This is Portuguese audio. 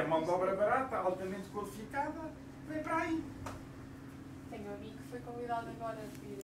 quer mão de obra barata, altamente qualificada, vem para aí. Tenho um amigo que foi convidado agora a vir